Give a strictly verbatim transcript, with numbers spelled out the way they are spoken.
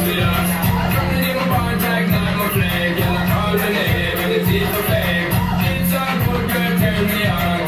obvious. From the name of our tag, now my flag, girl, I call my name, and it's easy to fake. It's a good girl, turn me on.